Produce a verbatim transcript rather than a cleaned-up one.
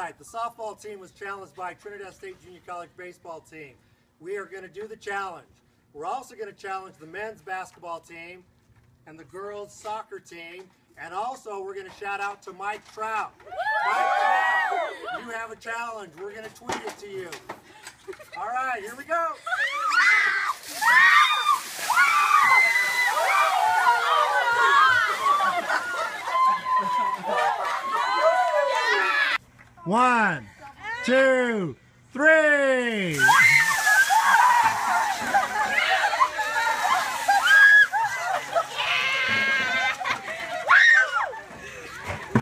right, the softball team was challenged by Trinidad State Junior College baseball team. We are going to do the challenge. We're also going to challenge the men's basketball team and the girls soccer team. And also we're going to shout out to Mike Trout. Mike Trout, you have a challenge. We're going to tweet it to you. All right, here we go. One, two, three.